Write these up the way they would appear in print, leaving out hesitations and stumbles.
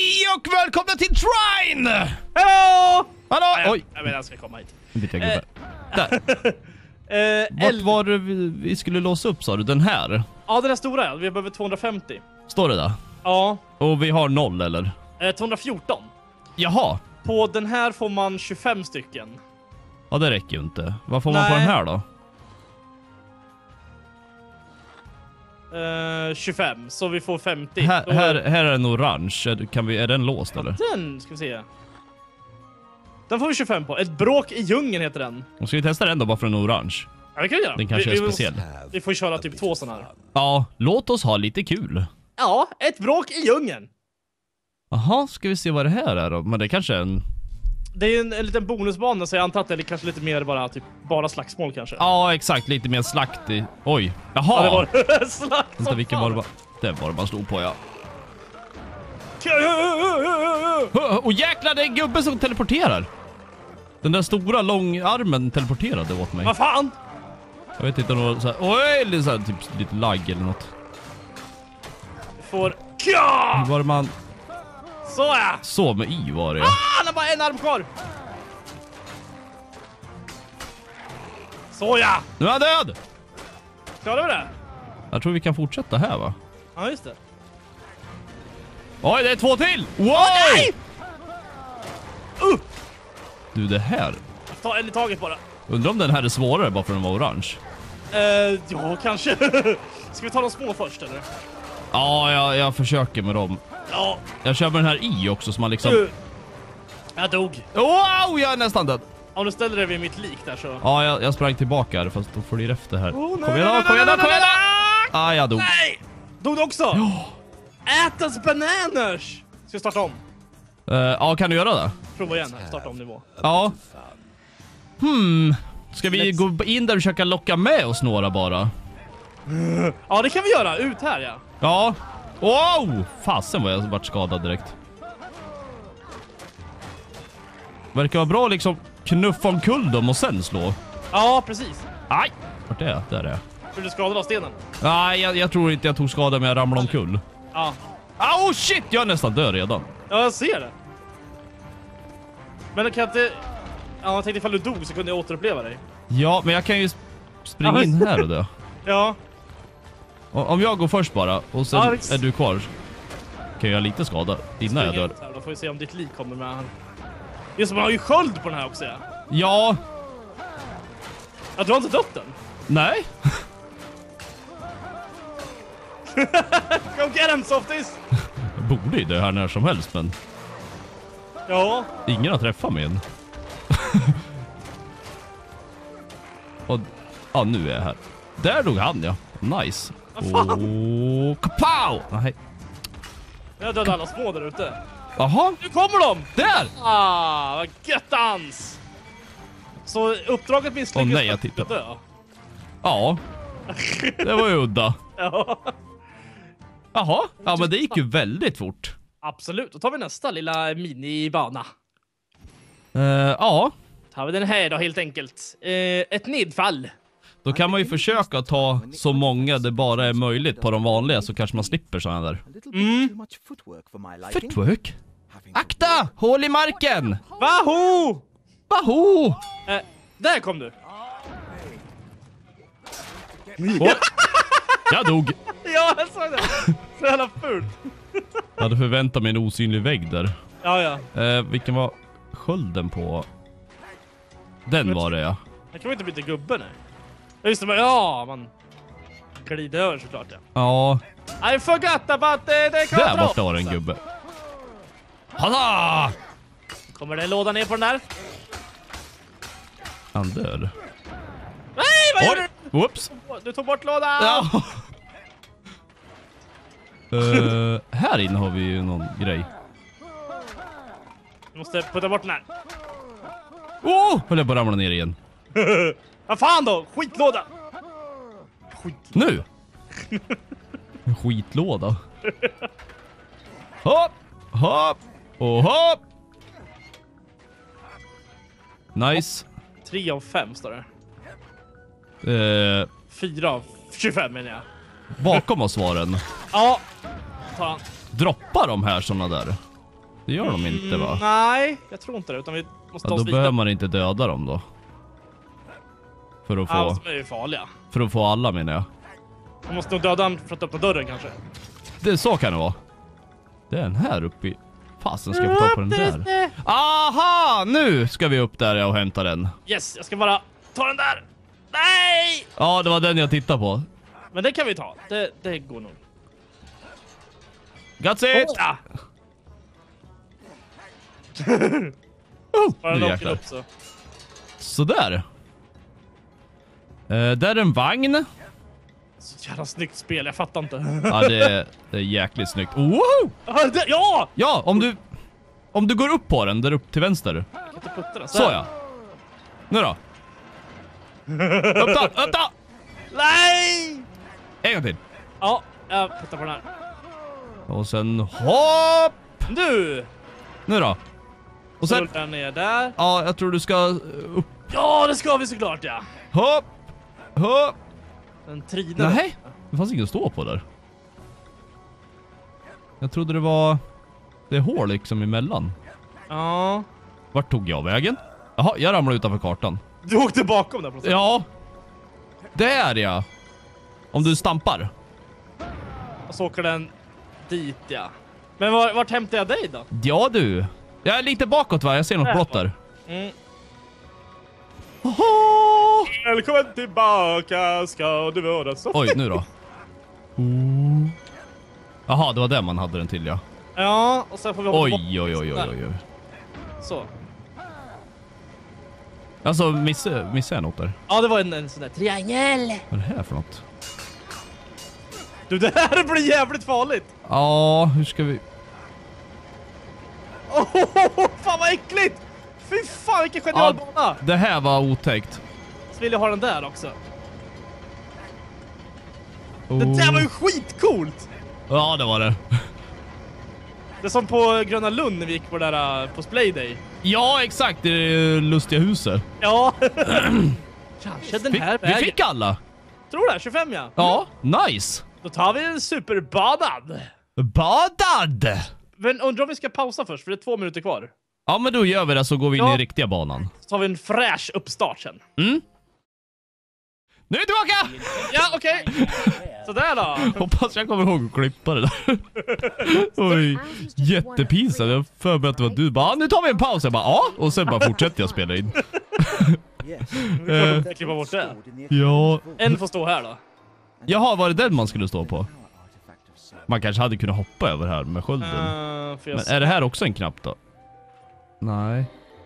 Hej och välkomna till Trine! Hallå! Hallå! Oj! Jag menar, jag ska komma hit. Där. Vart var det vi skulle låsa upp, sa du? Den här? Ja, den här stora. Vi behöver 250. Står det där? Ja. Och vi har 0, eller? 214. Jaha. På den här får man 25 stycken. Ja, det räcker ju inte. Vad får man på den här då? 25, så vi får 50. Här är en orange. Är den låst, eller? Den ska vi se. Den får vi 25 på. Ett bråk i djungeln heter den. Och ska vi testa den då, bara för en orange? Ja, det kan vi göra. Den kanske är speciell. Vi får köra typ 2 sådana här. Ja, låt oss ha lite kul. Ja, ett bråk i djungeln. Jaha, ska vi se vad det här är då? Men det kanske är en... Det är en liten bonusbana, så jag antar att det är kanske lite mer bara slagsmål kanske. Ja, exakt. Lite mer slakt i... Oj. Jaha. Ja, det var slakt. Vänta, vilken var det? Det var det man slog på, ja. Och jäklar, det är en gubbe som teleporterar. Den där stora långarmen teleporterade åt mig. Vad fan? Jag vet inte om det var så här... Oj, eller så här, typ lite lag eller något. Får... Hur var det man... Så ja! Så med i var det. Han har bara en arm kvar! Så ja! Nu är han död! Klarar vi det? Jag tror vi kan fortsätta här, va? Ja, just det. Oj, det är 2 till! Wow! Nej! Du, det här... Ta en i taget bara. Undrar om den här är svårare bara för att den var orange. Ja, kanske. Ska vi ta de små först, eller? Ja, jag försöker med dem. Ja. Jag kör med den här i också, så man liksom... Jag dog. Wow, jag är nästan död. Om du ställer dig vid mitt lik där så... Ja, jag sprang tillbaka här, fast då följer efter här. Oh, Kom igen då, kom igen då, kom igen då! Ah, jag dog. Nej! Dog du också? Ja. Ätas bananas! Ska vi starta om? Ja, kan du göra det? Prova igen här, starta om nivå. Ja. Ska vi gå in där och försöka locka med oss några bara? Ja, det kan vi göra. Ut här, ja. Ja. Wow! Fasen vad jag varit skadad direkt. Verkar vara bra liksom knuffa omkull dem och sen slå. Ja, precis. Aj! Vart är jag? Där är jag. För du skadade av stenen. Nej, jag tror inte jag tog skada, men jag ramlade omkull. Ja. Oh shit, jag är nästan död redan. Ja, jag ser det. Men det kan inte... Ja, jag tänkte ifall du dog så kunde jag återuppleva dig. Ja, men jag kan ju springa in här och dö. Ja. Om jag går först bara, och sen är du kvar, kan jag göra lite skada innan jag dör. Då får vi se om ditt lik kommer med här. Just man har ju sköld på den här också, ja. Ja. Ja, du har inte dött den? Nej. Go get him, softies! Jag borde ju det här när som helst, men... Ja. Ingen har träffat mig än. Och... Ja, nu är jag här. Där dog han, ja. Nice. Åh, kapow! Nej. Jag dödade alla små där ute. Jaha. Nu kommer de! Där! Ah, vad göttans! Så uppdraget misslyckades. Nej, jag tittar. Ja. Det var ju udda. Ja. Jaha. Ja, men det gick ju väldigt fort. Absolut. Då tar vi nästa lilla minibana. Ja. Tar vi den här då helt enkelt. Ett nedfall. Då kan man ju försöka ta så många det bara är möjligt på de vanliga, så kanske man slipper sådana där. Footwork? Akta! Hål i marken! Wahoo! Wahoo! Där kom du. Oh. Jag dog. Ja, jag såg det. Så jävla fult. Jag hade förväntat mig en osynlig vägg där. Ja. Vilken var skölden på? Den var det, ja. Jag kan inte byta gubbe, nej. Just det, ja, man glider över såklart, ja. Ja. I forgot about the där borta var det en gubbe. Hada! Kommer det låda ner på den där? Han dör. Nej, vad gjorde du? Whoops. Du tog bort lådan! Ja. Här inne har vi ju någon grej. Du måste putta bort den här. Höll jag på att ramla ner igen. Vad fan då? Skitlåda! Nu! En skitlåda. Hopp! Hopp! Och hopp! Nice. 3 av 5 står det. 4 av 25 menar jag. Bakom oss var den. Ja. Ta han. Droppar de här såna där? Det gör de inte, va? Nej, jag tror inte det. Utan vi måste ta Ja, oss då dit. behöver man inte döda dem då. För att få... Ja, de är ju farliga. För att få alla, menar jag. Man måste nog döda den för att öppna dörren kanske. Det så kan det vara. Den här uppe i... Fasen ska jag få ta på den där. Aha! Nu ska vi upp där och hämta den. Yes, jag ska bara ta den där. Nej! Ja, det var den jag tittade på. Men det kan vi ta. Det går nog. Got it! Ja. Bara Nu de jäklar. upp så. Sådär. Där är en vagn. Så jävla snyggt spel, jag fattar inte. Ja, det är jäkligt snyggt. Woho! Ja! Ja, om du går upp på den, där upp till vänster. Jag kan inte putta den. Så ja. Nu då. Upp då! Nej! En gång till. Ja, jag puttar på den här. Och sen hopp! Nu! Nu då. Och Så sen... rullar jag ner där. Ja, jag tror du ska upp. Ja, det ska vi såklart, ja. Hopp! Hopp! Den triden. Nej, det fanns inget att stå på där. Jag trodde det var... Det är hål liksom emellan. Ja. Vart tog jag vägen? Jaha, jag ramlade utanför kartan. Du åkte bakom där på sätt. Ja. Där ja. Om du stampar. Och så åker den dit, ja. Men vart hämtar jag dig då? Ja du. Jag är lite bakåt, va? Jag ser något blått där. Mm. Oho! Välkommen tillbaka, ska du vara så. Oj, nu då. Jaha, det var där man hade den till, ja. Ja, och sen får vi hoppa Oj. Så. Alltså, missade jag något där? Ja, det var en sån där triangel. Vad är det här för något? Du, det här blir jävligt farligt. Ja, hur ska vi... Fan vad äckligt. Fy fan, vilken genial bana. Det här var otäckt. Så vill jag ha den där också. Det där var ju skitcoolt. Ja, det var det. Det är som på Gröna Lund när vi gick på det där på Splay Day. Ja, exakt. Det är lustiga huset. Ja. Kanske den här Vi vägen. fick alla. Tror det, 25 ja. Ja, nice. Då tar vi en superbadad. Badad! Men undrar om vi ska pausa först, för det är 2 minuter kvar. Ja, men då gör vi det, så går vi in Ja. i riktiga banan. Så tar vi en fräsch uppstart sen. Mm. Nu är jag tillbaka! Ja, okej. Sådär då. Hoppas jag kommer ihåg att klippa det där. Oj, jättepinsamt. Jag för mig att det var du bara, nu tar vi en paus. Jag bara, ja. Och sen bara fortsätter jag spela in. Vi får klippa bort det. Ja. En får stå här då. Jaha, var det den man skulle stå på? Man kanske hade kunnat hoppa över här med skölden. Men är det här också en knapp då? Nej.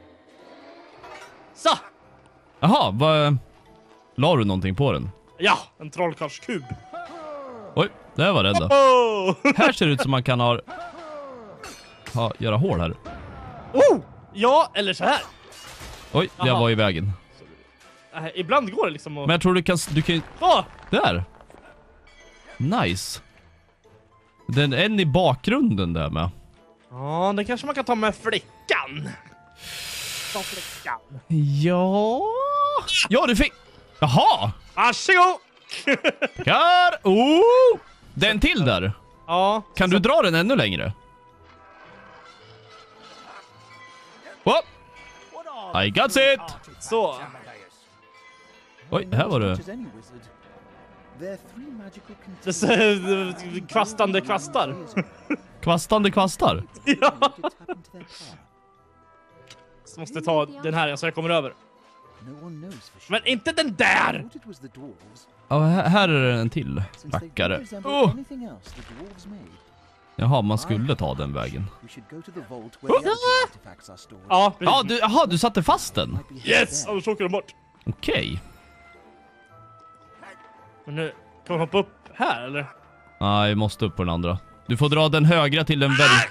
Så! Jaha, vad... La du någonting på den? Ja, en trollkarlskub. Oj, det var den då. Oh! Här ser det ut som man kan göra hål här. Oh! Ja, eller så här. Oj, jag Jaha. var i vägen. Ibland går det liksom att... Men jag tror du kan... Åh! Där! Nice. Den en i bakgrunden där med. Ja, den kanske man kan ta med flickan. Ta flickan. Ja... Ja, du fick... Jaha! Varsågod! Kar! Den till där. Ja. Kan du dra den ännu längre? Whoop! I got it! Så. Oj, här var det. Det är kvastande kvastar. Kvastande kvastar. Ja. Så måste ta den här så jag kommer över. Men inte den där! Ja, här är det en till rackare. Jaha, man skulle ta den vägen. Ja, Ja, du satte fast den. yes! Och så åker de bort. Okej. Men nu, kan man hoppa upp här eller? Nej, vi måste upp på den andra. Du får dra den högra till den väldigt...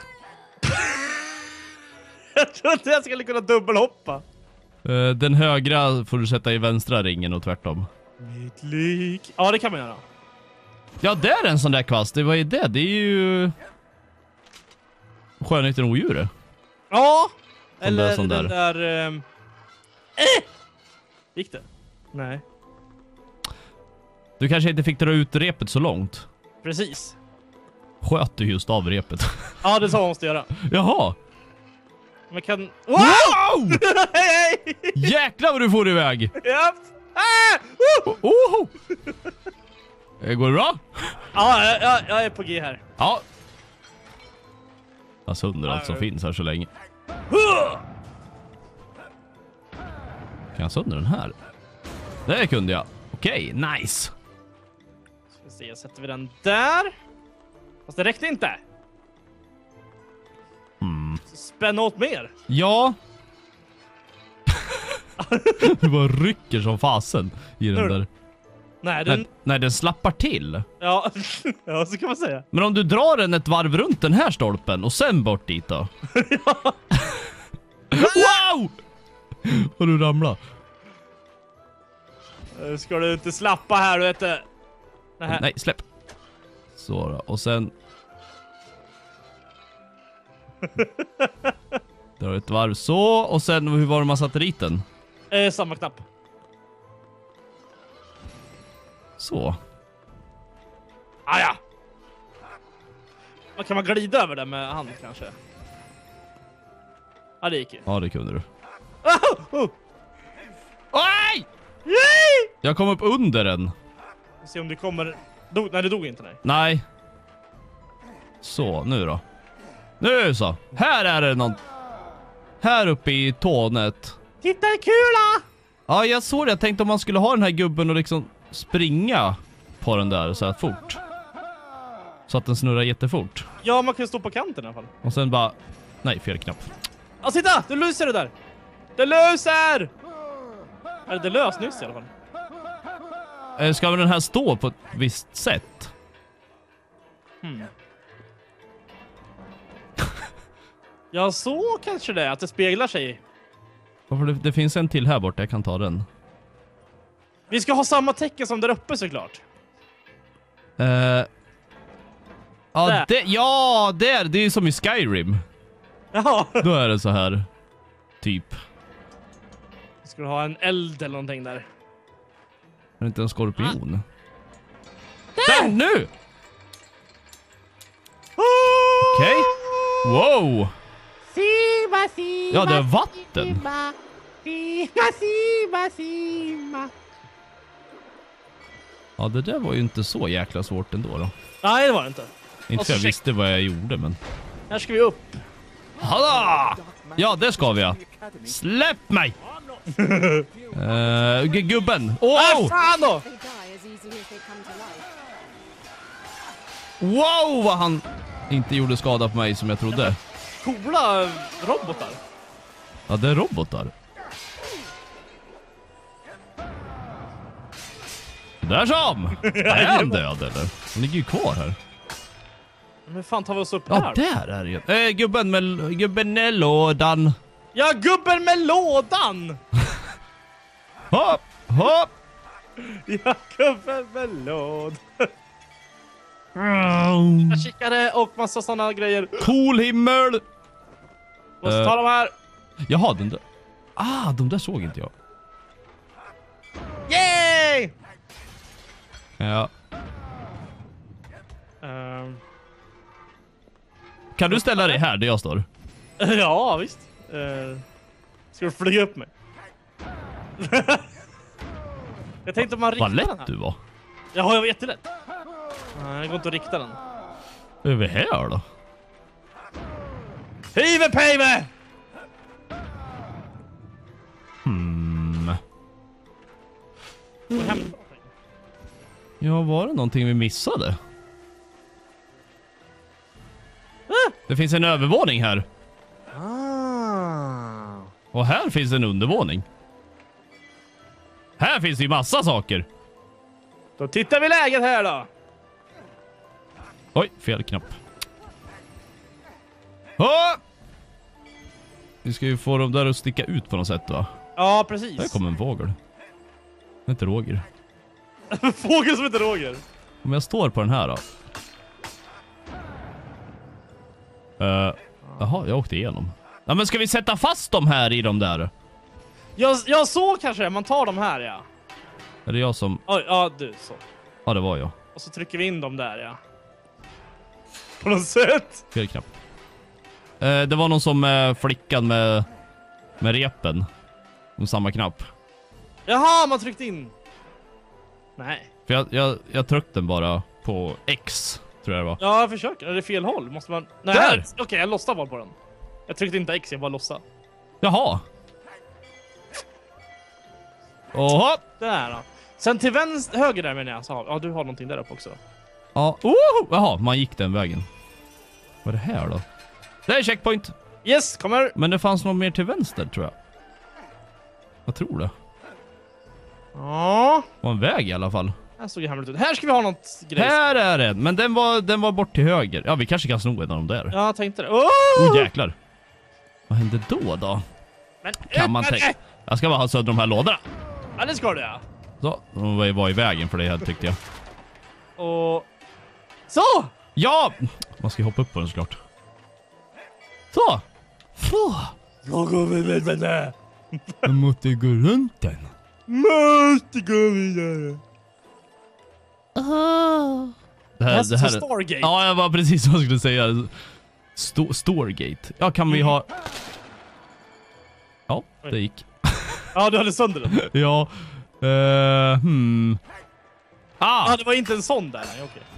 Jag tror inte jag skulle kunna dubbelhoppa. Den högra får du sätta i vänstra ringen och tvärtom. Mitt lik. Ja, det kan man göra. Ja, där är en sån där kvast. Det var ju det. Det är ju... Skönheten och odjuret. Ja. Sån Eller där, sån den där... Gick det? Nej. Du kanske inte fick dra ut repet så långt. Precis. Sköt du just av repet? Ja, det är så man måste göra. Jaha. Man kan... Wow! Hej! Jäklar vad du får iväg! Japp! Går det bra? Ja, jag är på G här. Ja. Jag sönder allt som finns här så länge. Kan jag sönder den här? Det kunde jag. Okej, nice. Ska vi se, sätter vi den där. Fast det räckte inte. Spänna åt mer. Ja. Du bara rycker som fasen i den där. Nej, den slappar till. Ja, ja, så kan man säga. Men om du drar den ett varv runt den här stolpen och sen bort dit då. Ja. Wow! Och du ramlar. Ska du inte slappa här, du vet du. Nej, släpp. Så då. Och sen drar ett varv så. Och sen, hur var det man satte dit den? Samma knapp. Så. Ja. Kan man glida över det med hand kanske? Ja, det gick ju. Ja, det kunde du. Oh! Oj! Jag kom upp under den. Se om du kommer... Nej, du dog inte, nej. Nej. Så, nu då. Nu så. Här är det någon. Här uppe i tånet. Titta, en kula! Ja, jag såg det. Jag tänkte om man skulle ha den här gubben och liksom springa på den där så här fort. Så att den snurrar jättefort. Ja, man kan stå på kanten i alla fall. Och sen bara... Nej, fel knapp. Ja, titta! Du löser det där! Det löser! Eller det lös nyss i alla fall. Ska den här stå på ett visst sätt? Ja, så kanske det är. Att det speglar sig. Varför det finns en till här borta. Jag kan ta den. Vi ska ha samma tecken som där uppe såklart. Ja, där. där. Det är som i Skyrim. Ja. Då är det så här. Typ. Ska du ha en eld eller någonting där? Är det inte en skorpion? Där nu! Okej. Wow! Ja, det är vatten. Ja, det där var ju inte så jäkla svårt ändå då. Nej, det var det inte. Inte för jag visste vad jag gjorde, men... Här ska vi upp. Hallå! Ja, det ska vi, ja. Släpp mig! Gubben! Oh! Fan då! Wow, vad han inte gjorde skada på mig som jag trodde. Coola robotar. Ja, det är robotar. Där som! Är han död eller? Han ligger ju kvar här. Men fan tar vi oss upp här? Ja, där är det ju. Gubben med lådan. Ja, gubben med lådan! Hopp, hopp! Ja, gubben med lådan. Jag kikade och massa sådana grejer. Cool himmel! Måste ta de här. Jaha, den där. De där såg inte jag. Yay! Ja. Kan du ställa dig här där jag står? Ja, visst. Ska du flyga upp mig? Jag tänkte om man riktar vad den lätt här. du var. Ja, jag var jättelätt. Det går inte att rikta den. Över här då? Hive pave! Ja, var det någonting vi missade? Det finns en övervåning här. Och här finns en undervåning. Här finns ju massa saker. Då tittar vi läget här då. Oj, fel knapp. Oh! Vi ska ju få dem där att sticka ut på något sätt, va? Ja, precis. Där kommer en fågel. Det är inte Roger. Fågel som heter Roger. Om jag står på den här då. Jaha, jag åkte igenom. Ja, men ska vi sätta fast dem här i de där? Jag så kanske man tar dem här, ja. Är det jag som... Oj, ja, du så. Ja, det var jag. Och så trycker vi in dem där, ja. På något sätt. Fel knapp. Det var någon som flickan med repen. Med samma knapp. Jaha, man tryckte in. Nej. För jag tryckte den bara på X, tror jag det var. Ja, jag försöker. Är det fel håll? Måste man... Nej, där! Okej, jag lossade bara på den. Jag tryckte inte X, jag bara lossade. Jaha. Åh! Där då. Sen till vänster, höger där menar jag. Så, ja, du har någonting där uppe också. Ja. Jaha, man gick den vägen. Vad är det här då? Det är checkpoint. Yes, kommer. Men det fanns något mer till vänster, tror jag. Jag tror det. Ja. Det var en väg i alla fall. Här såg det hemligt ut. Här ska vi ha något grej. Här är det. Men den var bort till höger. Ja, vi kanske kan sno en av dem där. Ja, jag tänkte det. Oh! Jäklar. Vad hände då? Men Kan man tänka. Jag ska bara ha sönder de här lådorna. Ja, det ska du ja. Så, de var i vägen för det här, tyckte jag. Och... Så! Ja! Man ska hoppa upp på den såklart. Så! Då går vi vidare. Jag måste gå runt den. Måste gå vidare. Det här Stargate. Ja, jag var precis vad jag skulle säga. Stargate. Ja, kan vi ha... Ja, det gick. Ja, du hade sönder den. Ja. Ja, det var inte en sån där. Nej, okej.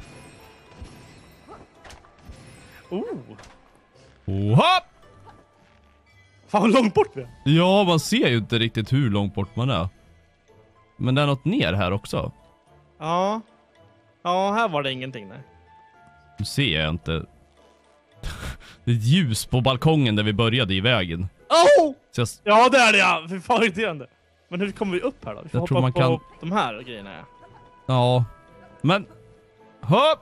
Hopp! Fan vad långt bort vi är. Ja, man ser ju inte riktigt hur långt bort man är. Men det är något ner här också. Ja. Ja, här var det ingenting där. Nu ser jag inte. Det är ett ljus på balkongen där vi började i vägen. Oh! Så Ja, det är det ja. Fy fan irriterande. Men hur kommer vi upp här då? Vi får jag tror hoppa man på de här grejerna. Ja. Ja. Men... Hopp!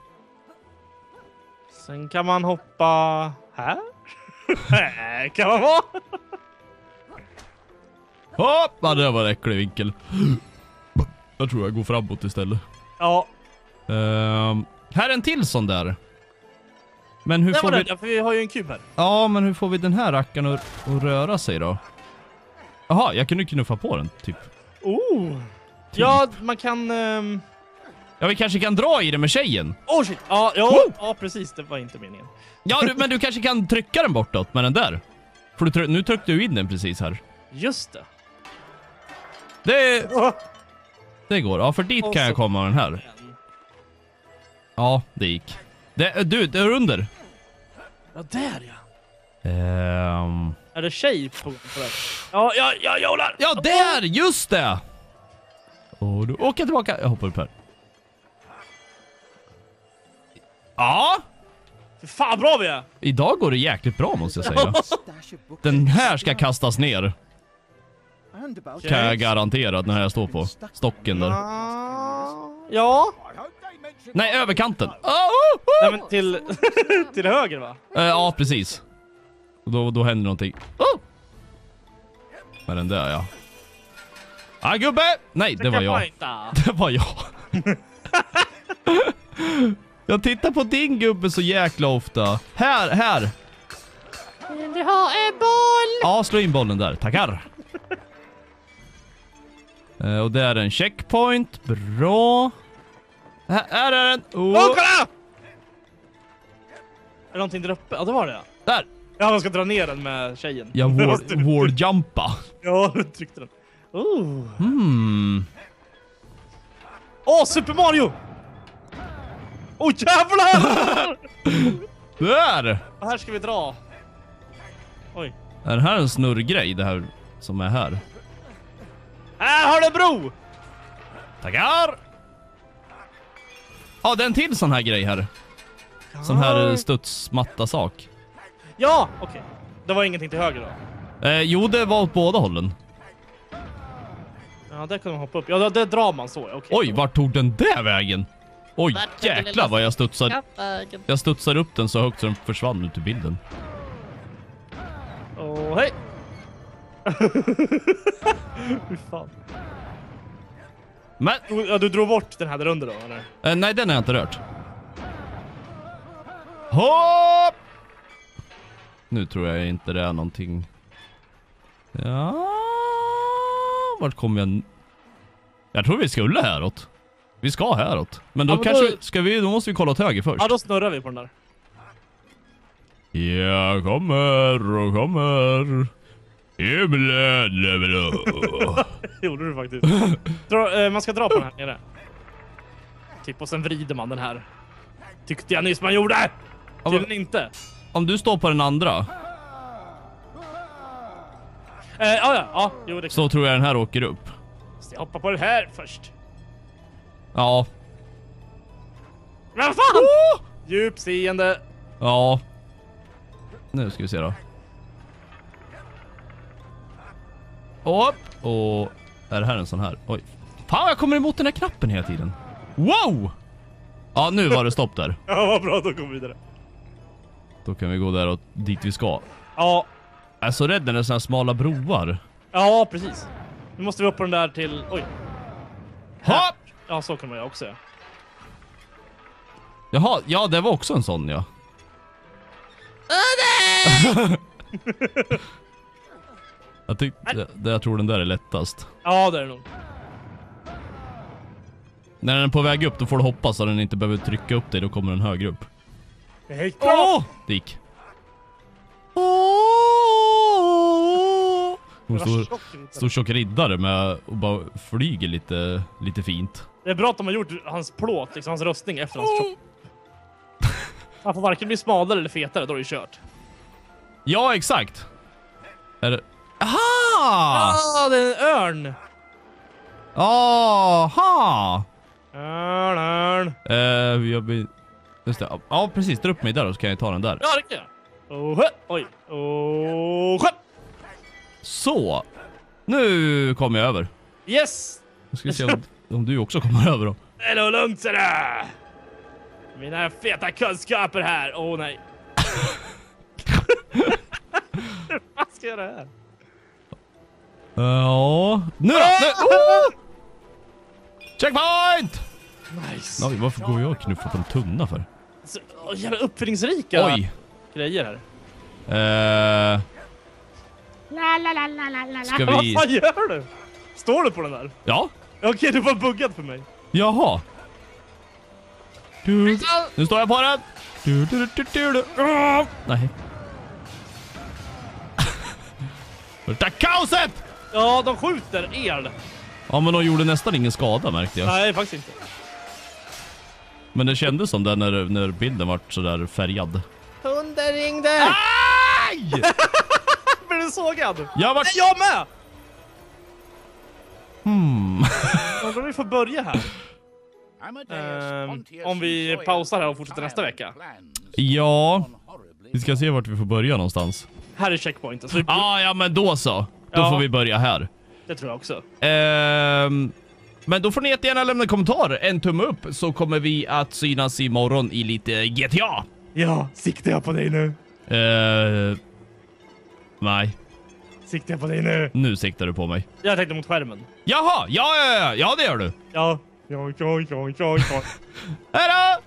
Sen kan man hoppa här. Här kan man vara. Hopp! Ja, det var en äcklig vinkel. Jag tror jag går framåt istället. Ja. Här är en till sån där. Men hur får vi... För vi har ju en kub här. Ja, men hur får vi den här rackaren att röra sig då? Jaha, jag kunde knuffa på den, typ. Typ. Ja, man kan... Ja, vi kanske kan dra i det med tjejen. Oh shit! Ja, precis. Det var inte meningen. Ja, men du kanske kan trycka den bortåt med den där. För nu tryckte du in den precis här. Just det. Det går. Ja, för dit kan jag komma med den här. Ja, det gick. Det är under. Ja, där ja. Är det tjej på det? Ja, jävlar. Ja, där! Just det! Och du åker tillbaka. Jag hoppar upp här. Ja! För fan bra vi är! Idag går det jäkligt bra, måste jag säga. Den här ska kastas ner. Kan jag garantera den här jag står på. Stocken där. Ja. Nej, överkanten. Nej, men till till höger va? Ja, precis. Då händer någonting. Men den där, ja. Ah, gubbe! Nej, det var jag. Det var jag. Jag tittar på din gubbe så jäkla ofta. Här. Vill du ha en boll? Ja, slå in bollen där. Tackar. Och det är en checkpoint. Bra. Här är den. Kolla! Är det någonting där uppe? Ja, det var det. Där. Ja, man ska dra ner den med tjejen. Jag wall-jumpa. Ja, du tryckte den. Super Mario! Jävlar! Där! Och här ska vi dra. Oj. Är det här en snurrgrej, det här som är här? Här har du bro! Tackar! Ja, det är en till sån här grej här. Sån här studsmatta-sak. Ja, okej. Det var ingenting till höger då? Jo, det var åt båda hållen. Ja, där kan man hoppa upp. Ja, det drar man så. Okay. Oj, vart tog den där vägen? Oj, jäklar vad jag studsar. Jag studsar upp den så högt så den försvann ut ur bilden. Hej! Hur fan? Men... Ja, du drog bort den här där under då, eller? Nej, den har jag inte rört. Hopp! Nu tror jag inte det är någonting. Ja... Vart kommer jag... Jag tror vi skulle häråt. Vi ska häråt. Men då kanske... Då måste vi kolla åt höger först. Ja, då snurrar vi på den där. Jag kommer. Himlen är blå. Det gjorde du faktiskt. Man ska dra på den här nere. Typ, och sen vrider man den här. Tyckte jag nyss man gjorde. Tydligen inte. Om du står på den andra. Ja, jo, det Så tror jag den här åker upp. Så jag hoppar på den här först. Ja. Men vad fan! Djupseende. Ja. Nu ska vi se då. Upp. Och är det här en sån här? Oj. Fan, jag kommer emot den här knappen hela tiden. Wow! Ja, nu var det stopp där. Ja, vad bra, då går vi vidare. Då kan vi gå där och dit vi ska. Ja. Jag är så rädd när det är såna här smala broar. Ja, precis. Nu måste vi upp på den där till... Oj. Hopp! Ja, så kan man ju också göra. Jaha, ja, det var också en sån, ja. Jag tror den där är lättast. Ja, det är det nog. När den är på väg upp, då får du hoppas att den inte behöver trycka upp dig. Då kommer den högre upp. Det är helt bra! Det gick. Hon står tjock riddare med och bara flyger lite fint. Det är bra att de har gjort hans plåt, liksom hans röstning efter hans tjock. Han får varken bli smalare eller fetare, då är det kört. Ja, exakt. Är det... Aha! Ah, det är en örn! Aha! Örn. Just det. Ja, precis. Dra upp mig där och så kan jag ta den där. Ja, det kan jag. Oj. Så. Nu kommer jag över. Yes! Nu ska vi se om du också kommer över då. Det är nog lugnt, så där. Mina feta kunskaper här. Nej. Vad ska jag göra här? Ja. Nu! Checkpoint! Nice. Oj, varför går jag och knuffar på en tunna för? Så, jävla uppfinningsrika grejer här. Ska Vad vi... fan gör du? Står du på den där? Ja. Okej, du var buggad för mig. Jaha. Nu står jag på den. Nej. Det kaoset! Ja, de skjuter el. Ja, men de gjorde nästan ingen skada, märkte jag. Nej, faktiskt inte. Men det kändes som det när bilden var så där färgad. Hunden ringde. Aj! Blir du sågad? Jag var... Nej, jag med! Hmm. Då vi får börja här. Om vi pausar här och fortsätter nästa vecka. Ja. Vi ska se vart vi får börja någonstans. Här är checkpointen. Så ja, men då så. Då får vi börja här. Det tror jag också. Men då får ni jättegärna lämna en kommentar. En tumme upp, så kommer vi att synas imorgon i lite GTA. Ja, siktar jag på dig nu? Nej. Siktar jag på dig nu? Nu siktar du på mig. Jag tänkte mot skärmen. Jaha, ja, det gör du. Ja. Hej då!